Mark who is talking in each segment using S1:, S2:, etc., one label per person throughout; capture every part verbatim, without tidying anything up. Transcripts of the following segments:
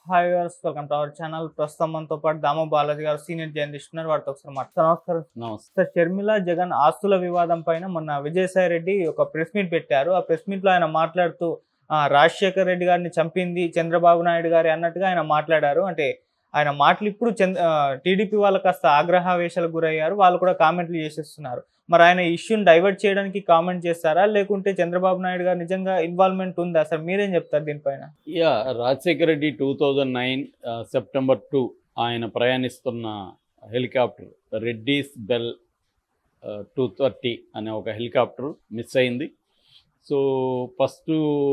S1: Hi viewers, welcome to our channel. ప్రస్తుతం మనతో పాటు దాము బాలాజీ గారు సీనియర్ జర్నలిస్ట్ ఉన్నారు. వారితో ఒకసారి మాట్లాడతారు. నమస్కారం.
S2: నమస్తే.
S1: షర్మిల జగన్ ఆస్తుల వివాదం పైన మొన్న విజయ్ సాయి రెడ్డి ఒక ప్రెస్ మీట్ పెట్టారు. ఆ ప్రెస్ మీట్ లో ఆయన మాట్లాడుతూ రాజశేఖర రెడ్డి గారిని చంపింది చంద్రబాబు నాయుడు గారి అన్నట్టుగా ఆయన మాట్లాడారు. అంటే ఆయన మాటలు ఇప్పుడు చంద్ర టీడీపీ వాళ్ళు కాస్త ఆగ్రహావేశాలకు గురయ్యారు. వాళ్ళు కూడా కామెంట్లు చేసేస్తున్నారు. మరి ఆయన ఇష్యూని డైవర్ట్ చేయడానికి కామెంట్ చేస్తారా, లేకుంటే చంద్రబాబు నాయుడు గారు నిజంగా ఇన్వాల్వ్మెంట్ ఉందా? అసలు మీరేం చెప్తారు దీనిపైన?
S2: Yeah Rajasekhara Reddy two thousand nine September two ఆయన ప్రయాణిస్తున్న హెలికాప్టర్ రెడ్డీస్ బెల్ టూ థర్టీ అనే ఒక హెలికాప్టర్ మిస్ అయింది. సో ఫస్ట్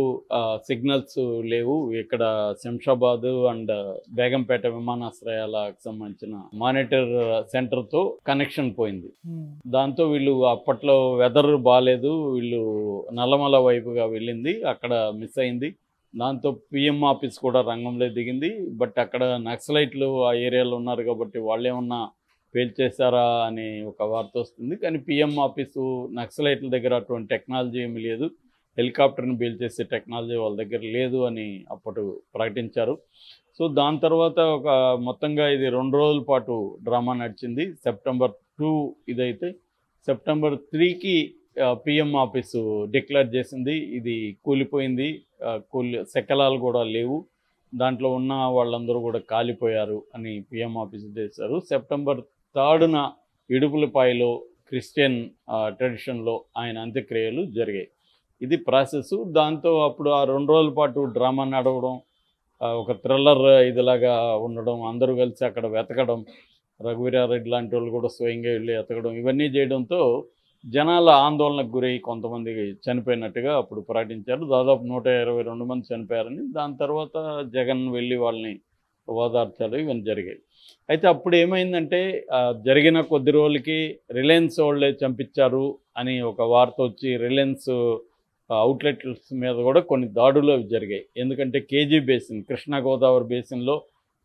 S2: సిగ్నల్స్ లేవు ఇక్కడ శంషాబాద్ అండ్ బేగంపేట విమానాశ్రయాలకు సంబంధించిన మానిటర్ సెంటర్తో కనెక్షన్ పోయింది. దాంతో వీళ్ళు అప్పట్లో వెదర్ బాగాలేదు, వీళ్ళు నల్లమల వైపుగా వెళ్ళింది, అక్కడ మిస్ అయింది. దాంతో పిఎం ఆఫీస్ కూడా రంగంలో దిగింది. బట్ అక్కడ నక్సలైట్లు ఆ ఏరియాలో ఉన్నారు కాబట్టి వాళ్ళు ఏమన్నా పేల్చేశారా అని ఒక వార్త వస్తుంది. కానీ పిఎం ఆఫీసు నక్సలైట్ల దగ్గర అటువంటి టెక్నాలజీ ఏమీ లేదు, హెలికాప్టర్ని పేల్చేసే టెక్నాలజీ వాళ్ళ దగ్గర లేదు అని అప్పుడు ప్రకటించారు. సో దాని తర్వాత ఒక మొత్తంగా ఇది రెండు రోజుల పాటు డ్రామా నడిచింది. సెప్టెంబర్ టూ ఇదైతే సెప్టెంబర్ త్రీకి పిఎం ఆఫీసు డిక్లేర్ చేసింది ఇది కూలిపోయింది, కూలి శకలాలు కూడా లేవు, దాంట్లో ఉన్న వాళ్ళందరూ కూడా కాలిపోయారు అని పిఎం ఆఫీసు చేశారు. సెప్టెంబర్ థర్డ్న ఇడుపులపాయలో క్రిస్టియన్ ట్రెడిషన్లో ఆయన అంత్యక్రియలు జరిగాయి. ఇది ప్రాసెస్. దాంతో అప్పుడు ఆ రెండు రోజుల పాటు డ్రామా నడవడం, ఒక థ్రిల్లర్ ఇదిలాగా ఉండడం, అందరూ కలిసి అక్కడ వెతకడం, రఘువీరారెడ్డి లాంటి వాళ్ళు కూడా స్వయంగా వెళ్ళి వెతకడం, ఇవన్నీ చేయడంతో జనాల ఆందోళనకు గురై కొంతమంది చనిపోయినట్టుగా అప్పుడు ప్రకటించారు. దాదాపు నూట ఇరవై రెండు మంది చనిపోయారని. దాని తర్వాత జగన్ వెళ్ళి వాళ్ళని ఓదార్చారు, ఇవన్నీ జరిగాయి. అయితే అప్పుడు ఏమైందంటే జరిగిన కొద్ది రోజులకి రిలయన్స్ వాళ్ళే చంపించారు అని ఒక వార్త వచ్చి రిలయన్స్ అవుట్లెట్స్ మీద కూడా కొన్ని దాడులు జరిగాయి. ఎందుకంటే కేజీ బేసిన్ కృష్ణా గోదావరి బేసిన్లో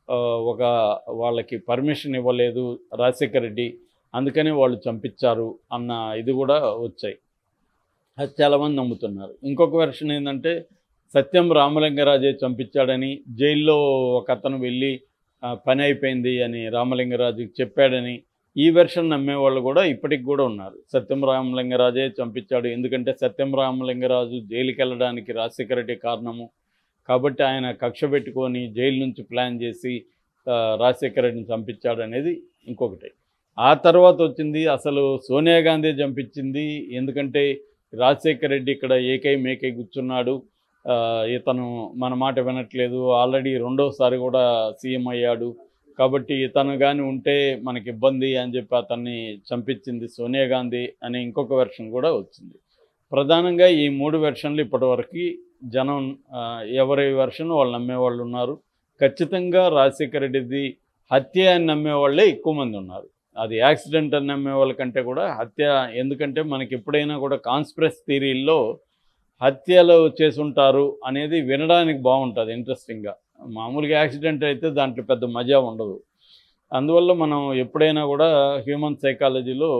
S2: ఒక వాళ్ళకి పర్మిషన్ ఇవ్వలేదు రాజశేఖర రెడ్డి, అందుకని వాళ్ళు చంపించారు అన్న ఇది కూడా వచ్చాయి. అది చాలామంది నమ్ముతున్నారు. ఇంకొక వెర్షన్ ఏంటంటే సత్యం రామలింగరాజే చంపించాడని, జైల్లో ఒక అతను వెళ్ళి పని అయిపోయింది అని రామలింగరాజుకి చెప్పాడని ఈ వెర్షన్ నమ్మేవాళ్ళు కూడా ఇప్పటికి కూడా ఉన్నారు. సత్యం రామలింగరాజే చంపించాడు, ఎందుకంటే సత్యం రామలింగరాజు జైలుకి వెళ్ళడానికి రాజశేఖర రెడ్డి కారణము కాబట్టి ఆయన కక్ష పెట్టుకొని జైలు నుంచి ప్లాన్ చేసి రాజశేఖర రెడ్డిని చంపించాడు అనేది ఇంకొకటి. ఆ తర్వాత వచ్చింది అసలు సోనియా గాంధీ చంపించింది, ఎందుకంటే రాజశేఖర రెడ్డి ఇక్కడ ఏకై మేకై కూర్చున్నాడు, ఇతను మన మాట వినట్లేదు, ఆల్రెడీ రెండోసారి కూడా సీఎం అయ్యాడు కాబట్టి ఇతను కానీ ఉంటే మనకి ఇబ్బంది అని చెప్పి అతన్ని చంపించింది సోనియా గాంధీ అనే ఇంకొక వెర్షన్ కూడా వచ్చింది. ప్రధానంగా ఈ మూడు వెర్షన్లు ఇప్పటివరకు జనం ఎవరి వెర్షన్ వాళ్ళు నమ్మేవాళ్ళు ఉన్నారు. ఖచ్చితంగా రాజశేఖర రెడ్డిది హత్య అని నమ్మేవాళ్ళే ఎక్కువ మంది ఉన్నారు. అది యాక్సిడెంట్ అని నమ్మే వాళ్ళకంటే కూడా హత్య, ఎందుకంటే మనకి ఎప్పుడైనా కూడా కాన్స్పిరసీ థియరీల్లో హత్యలు చేసుంటారు అనేది వినడానికి బాగుంటుంది, ఇంట్రెస్టింగ్గా. మామూలుగా యాక్సిడెంట్ అయితే దాంట్లో పెద్ద మజా ఉండదు. అందువల్ల మనం ఎప్పుడైనా కూడా హ్యూమన్ సైకాలజీలో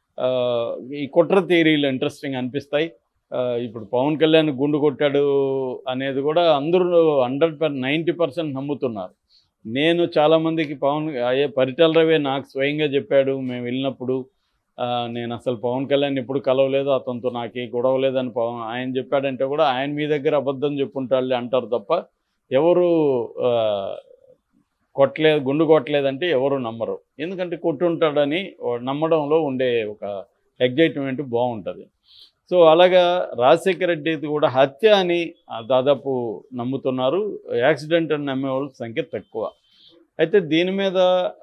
S2: ఈ కుట్ర థియరీలు ఇంట్రెస్టింగ్ అనిపిస్తాయి. ఇప్పుడు పవన్ కళ్యాణ్ గుండు కొట్టాడు అనేది కూడా అందరూ హండ్రెడ్ పర్ నైంటీ పర్సెంట్ నమ్ముతున్నారు. నేను చాలామందికి పవన్ అయ్యే పరిటాల రవి నాకు స్వయంగా చెప్పాడు మేము వెళ్ళినప్పుడు, నేను అసలు పవన్ కళ్యాణ్ ఎప్పుడు కలవలేదు, అతనితో నాకే గొడవ లేదని పవన్ ఆయన చెప్పాడంటే కూడా ఆయన మీ దగ్గర అబద్ధం చెప్పుంటాడులే అంటారు తప్ప ఎవరు కొట్టలేదు, గుండు కొట్టలేదంటే ఎవరు నమ్మరు. ఎందుకంటే కొట్టుంటాడని నమ్మడంలో ఉండే ఒక ఎగ్జైట్మెంట్ బాగుంటుంది. సో అలాగా రాజశేఖర రెడ్డిది కూడా హత్య అని దాదాపు నమ్ముతున్నారు, యాక్సిడెంట్ అని నమ్మేవాళ్ళ సంఖ్య తక్కువ. అయితే దీని మీద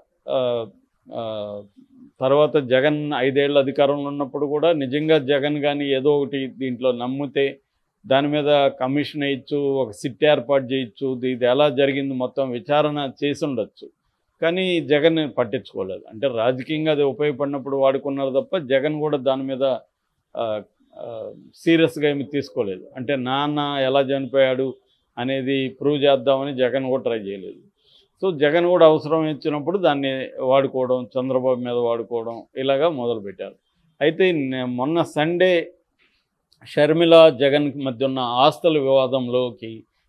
S2: తర్వాత జగన్ ఐదేళ్ళు అధికారంలో ఉన్నప్పుడు కూడా నిజంగా జగన్ కానీ ఏదో ఒకటి దీంట్లో నమ్మితే దాని మీద కమిషన్ వేయచ్చు, ఒక సిట్ ఏర్పాటు చేయొచ్చు, ఇది ఎలా జరిగింది మొత్తం విచారణ చేసి ఉండొచ్చు. కానీ జగన్ పట్టించుకోలేదు. అంటే రాజకీయంగా అది ఉపయోగపడినప్పుడు వాడుకున్నారు తప్ప జగన్ కూడా దాని మీద సీరియస్గా ఏమి తీసుకోలేదు. అంటే నాన్న ఎలా చనిపోయాడు అనేది ప్రూవ్ చేద్దామని జగన్ కూడా ట్రై చేయలేదు. సో జగన్ కూడా అవసరం ఇచ్చినప్పుడు దాన్ని వాడుకోవడం, చంద్రబాబు మీద వాడుకోవడం ఇలాగా మొదలుపెట్టారు. అయితే మొన్న సండే షర్మిల జగన్ మధ్య ఉన్న ఆస్తుల వివాదంలోకి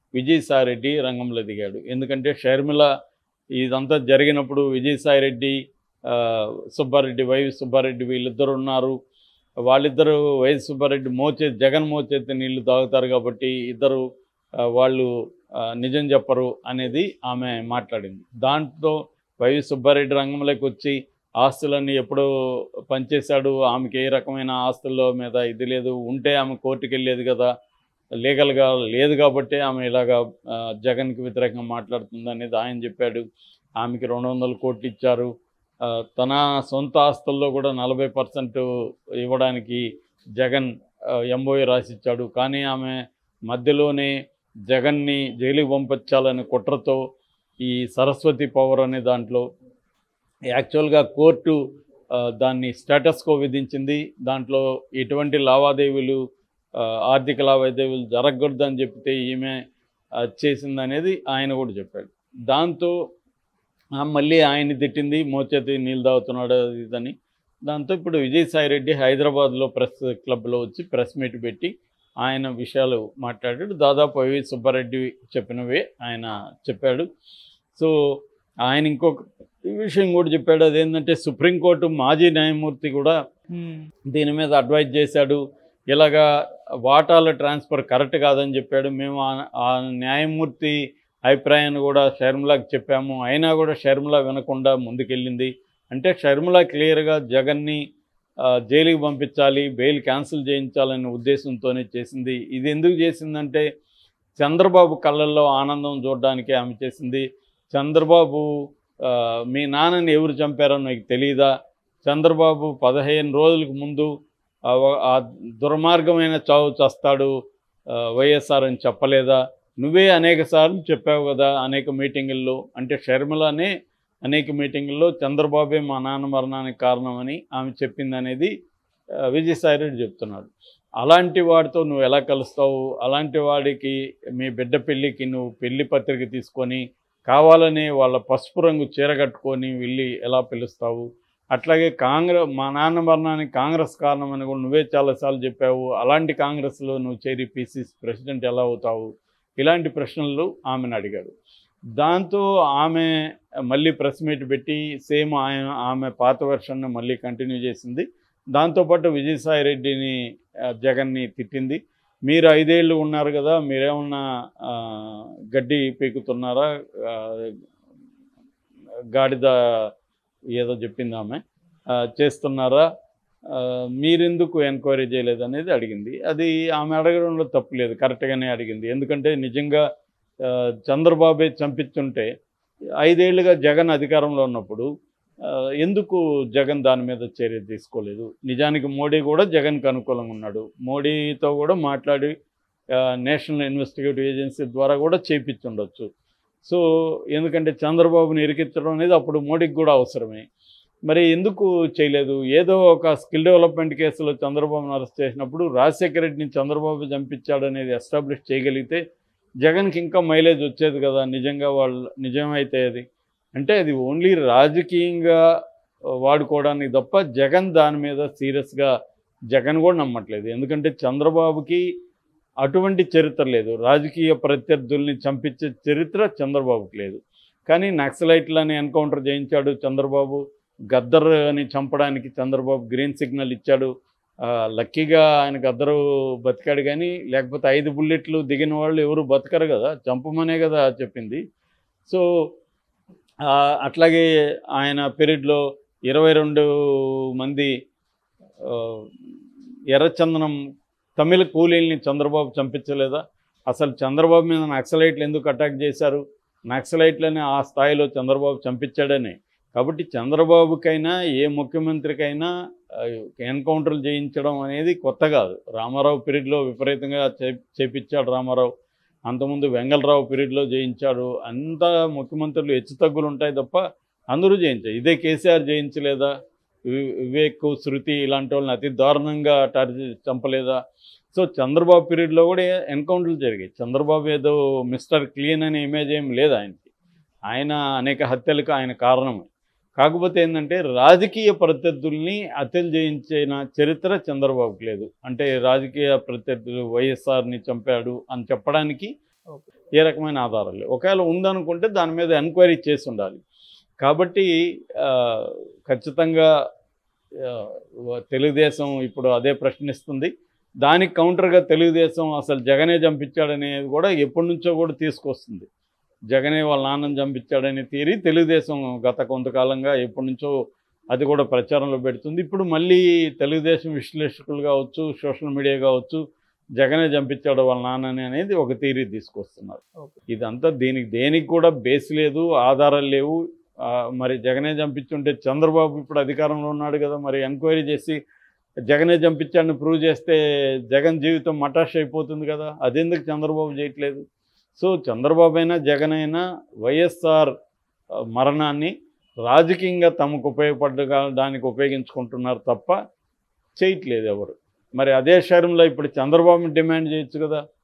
S2: విజయసాయి రెడ్డి రంగంలో దిగాడు. ఎందుకంటే షర్మిల ఇదంతా జరిగినప్పుడు విజయసాయి రెడ్డి, సుబ్బారెడ్డి, వై సుబ్బారెడ్డి వీళ్ళిద్దరు ఉన్నారు. వాళ్ళిద్దరూ వై సుబ్బారెడ్డి మోచే జగన్ మోచేతి నీళ్లు తాగుతారు కాబట్టి ఇద్దరు వాళ్ళు నిజం చెప్పరు అనేది ఆమె మాట్లాడింది. దాంట్లో వై సుబ్బారెడ్డి రంగంలోకి వచ్చి ఆస్తులన్నీ ఎప్పుడో పనిచేశాడు, ఆమెకి ఏ రకమైన ఆస్తుల మీద ఇది లేదు, ఉంటే ఆమె కోర్టుకు వెళ్ళేది కదా, లీగల్గా లేదు కాబట్టి ఆమె ఇలాగా జగన్కి వ్యతిరేకంగా మాట్లాడుతుంది అనేది ఆయన చెప్పాడు. ఆమెకి రెండు వందల కోట్లు ఇచ్చారు, తన సొంత ఆస్తుల్లో కూడా నలభై పర్సెంట్ ఇవ్వడానికి జగన్ ఎంఓఏ రాసిచ్చాడు. కానీ ఆమె మధ్యలోనే జగన్ని జైలుకి పంపించాలని కుట్రతో ఈ సరస్వతి పవర్ అనే దాంట్లో యాక్చువల్గా కోర్టు దాన్ని స్టేటస్ కో విధించింది. దాంట్లో ఎటువంటి లావాదేవీలు ఆర్థిక లావాదేవీలు జరగకూడదని చెప్తే ఈమె చేసిందనేది ఆయన కూడా చెప్పాడు. దాంతో మళ్ళీ ఆయన్ని తిట్టింది, మోచేతి నీళ్ళు తాగుతున్నాడు ఇదని. దాంతో ఇప్పుడు విజయసాయి రెడ్డి హైదరాబాద్లో ప్రెస్ క్లబ్లో వచ్చి ప్రెస్ మీట్ పెట్టి ఆయన విషయాలు మాట్లాడాడు. దాదాపు వి సుబ్బారెడ్డి చెప్పినవే ఆయన చెప్పాడు. సో ఆయన ఇంకొక విషయం కూడా చెప్పాడు, అదేంటంటే సుప్రీంకోర్టు మాజీ న్యాయమూర్తి కూడా దీని మీద అడ్వైజ్ చేశాడు. ఇలాగా వాటాల ట్రాన్స్ఫర్ కరెక్ట్ కాదని చెప్పాడు. మేము ఆ న్యాయమూర్తి అభిప్రాయాన్ని కూడా షర్మిలాకి చెప్పాము, అయినా కూడా షర్మిల వినకుండా ముందుకెళ్ళింది. అంటే షర్మిల క్లియర్గా జగన్ని జైలుకి పంపించాలి, బెయిల్ క్యాన్సిల్ చేయించాలనే ఉద్దేశంతోనే చేసింది. ఇది ఎందుకు చేసిందంటే చంద్రబాబు కళ్ళల్లో ఆనందం చూడడానికి ఆమె చేసింది. చంద్రబాబు మీ నాన్నని ఎవరు చంపారో నాకు తెలియదా, చంద్రబాబు పదిహేను రోజులకు ముందు ఆ దుర్మార్గమైన చావు చస్తాడు వైఎస్ఆర్ అని చెప్పలేదా, నువ్వే అనేక సార్లు చెప్పావు కదా అనేక మీటింగుల్లో. అంటే షర్మిలనే అనేక మీటింగుల్లో చంద్రబాబే మా నాన్న మరణానికి కారణమని ఆమె చెప్పింది అనేది విజయసాయి రెడ్డి చెప్తున్నాడు. అలాంటి వాడితో నువ్వు ఎలా కలుస్తావు, అలాంటి వాడికి మీ బిడ్డ పెళ్ళికి నువ్వు పెళ్లి పత్రిక తీసుకొని కావాలని వాళ్ళ పసుపు రంగు చీర కట్టుకొని వెళ్ళి ఎలా పిలుస్తావు, అట్లాగే కాంగ్రెస్ మా నాన్న మరణానికి కాంగ్రెస్ కారణమని కూడా నువ్వే చాలాసార్లు చెప్పావు, అలాంటి కాంగ్రెస్లో నువ్వు చేరి పీసీసీ ప్రెసిడెంట్ ఎలా అవుతావు, ఇలాంటి ప్రశ్నలు ఆమెను అడిగాడు. దాంతో ఆమె మళ్ళీ ప్రెస్ మీట్ పెట్టి సేమ్ ఆయన ఆమె పాత వెర్షన్ను మళ్ళీ కంటిన్యూ చేసింది. దాంతోపాటు విజయసాయి రెడ్డిని జగన్ని తిట్టింది. మీరు ఐదేళ్ళు ఉన్నారు కదా, మీరేమన్నా గడ్డి పీకుతున్నారా, గాడిద ఏదో చెప్పింది ఆమె చేస్తున్నారా, మీరెందుకు ఎంక్వైరీ చేయలేదు అనేది అడిగింది. అది ఆమె అడగడంలో తప్పు లేదు, కరెక్ట్గానే అడిగింది. ఎందుకంటే నిజంగా చంద్రబాబే చంపించుంటే ఐదేళ్లుగా జగన్ అధికారంలో ఉన్నప్పుడు ఎందుకు జగన్ దాని మీద చర్య తీసుకోలేదు. నిజానికి మోడీ కూడా జగన్కి అనుకూలంగా ఉన్నాడు, మోడీతో కూడా మాట్లాడి నేషనల్ ఇన్వెస్టిగేటివ్ ఏజెన్సీ ద్వారా కూడా చేయించుండొచ్చు. సో ఎందుకంటే చంద్రబాబుని ఇరికించడం అనేది అప్పుడు మోడీకి కూడా అవసరమే. మరి ఎందుకు చేయలేదు? ఏదో ఒక స్కిల్ డెవలప్మెంట్ కేసులో చంద్రబాబును అరెస్ట్ చేసినప్పుడు రాజశేఖర రెడ్డిని చంద్రబాబు చంపించాడు అనేది ఎస్టాబ్లిష్ చేయగలిగితే జగన్కి ఇంకా మైలేజ్ వచ్చేది కదా. నిజంగా వాళ్ళు నిజమైతే అది అంటే అది ఓన్లీ రాజకీయంగా వాడుకోవడానికి తప్ప జగన్ దాని మీద సీరియస్గా జగన్ కూడా నమ్మట్లేదు. ఎందుకంటే చంద్రబాబుకి అటువంటి చరిత్ర లేదు, రాజకీయ ప్రత్యర్థుల్ని చంపించే చరిత్ర చంద్రబాబుకి లేదు. కానీ నక్సలైట్లని ఎన్కౌంటర్ చేయించాడు చంద్రబాబు, గద్దర్ అని చంపడానికి చంద్రబాబు గ్రీన్ సిగ్నల్ ఇచ్చాడు. లక్కీగా ఆయన గద్దరు బతికాడు, కానీ లేకపోతే ఐదు బుల్లెట్లు దిగిన వాళ్ళు ఎవరు బతకరు కదా, చంపమనే కదా చెప్పింది. సో అట్లాగే ఆయన పీరియడ్లో ఇరవై రెండు మంది ఎర్రచందనం తమిళ కూలీల్ని చంద్రబాబు చంపించలేదా? అసలు చంద్రబాబు మీద నక్సలైట్లు ఎందుకు అటాక్ చేశారు? నక్సలైట్లని ఆ స్థాయిలో చంద్రబాబు చంపించాడని. కాబట్టి చంద్రబాబుకైనా ఏ ముఖ్యమంత్రికైనా ఎన్కౌంటర్లు చేయించడం అనేది కొత్త కాదు. రామారావు పీరియడ్లో విపరీతంగా చే చేపించాడు రామారావు, అంతకుముందు వెంగళరావు పీరియడ్లో చేయించాడు. అంత ముఖ్యమంత్రులు హెచ్చు తగ్గులు ఉంటాయి తప్ప అందరూ చేయించారు. ఇదే కేసీఆర్ చేయించలేదా? వివేక్, శృతి ఇలాంటి వాళ్ళని అతి దారుణంగా టార్జీ చంపలేదా? సో చంద్రబాబు పీరియడ్లో కూడా ఎన్కౌంటర్లు జరిగాయి. చంద్రబాబు ఏదో మిస్టర్ క్లీన్ అనే ఇమేజ్ ఏం లేదు ఆయనకి, ఆయన అనేక హత్యలకు ఆయన కారణమే. కాకపోతే ఏంటంటే రాజకీయ ప్రత్యర్థుల్ని హత్యలు చేయించిన చరిత్ర చంద్రబాబుకి లేదు. అంటే రాజకీయ ప్రత్యర్థులు వైఎస్ఆర్ని చంపాడు అని చెప్పడానికి ఏ రకమైన ఆధారాలు లేవు. ఒకవేళ ఉందనుకుంటే దాని మీద ఎంక్వైరీ చేసి ఉండాలి. కాబట్టి ఖచ్చితంగా తెలుగుదేశం ఇప్పుడు అదే ప్రశ్నిస్తుంది. దానికి కౌంటర్గా తెలుగుదేశం అసలు జగనే చంపించాడనేది కూడా ఎప్పటి నుంచో కూడా తీసుకొస్తుంది. జగనే వాళ్ళ నాన్నని చంపించాడనే థియరీ తెలుగుదేశం గత కొంతకాలంగా ఎప్పటి నుంచో అది కూడా ప్రచారంలో పెడుతుంది. ఇప్పుడు మళ్ళీ తెలుగుదేశం విశ్లేషకులు కావచ్చు, సోషల్ మీడియా కావచ్చు, జగనే చంపించాడు వాళ్ళ నాన్నని అనేది ఒక థియరీ తీసుకొస్తున్నారు. ఇదంతా దీనికి దేనికి కూడా బేస్ లేదు, ఆధారాలు లేవు. మరి జగనే చంపించుంటే చంద్రబాబు ఇప్పుడు అధికారంలో ఉన్నాడు కదా, మరి ఎంక్వైరీ చేసి జగనే చంపించాడని ప్రూవ్ చేస్తే జగన్ జీవితం మటాష్ అయిపోతుంది కదా, అదెందుకు చంద్రబాబు చేయట్లేదు? సో చంద్రబాబు అయినా జగన్ అయినా వైఎస్ఆర్ మరణాన్ని రాజకీయంగా తమకు ఉపయోగపడ్డ దానికి ఉపయోగించుకుంటున్నారు తప్ప చేయట్లేదు ఎవరు. మరి అదే శరంలో ఇప్పుడు చంద్రబాబుని డిమాండ్ చేయొచ్చు కదా.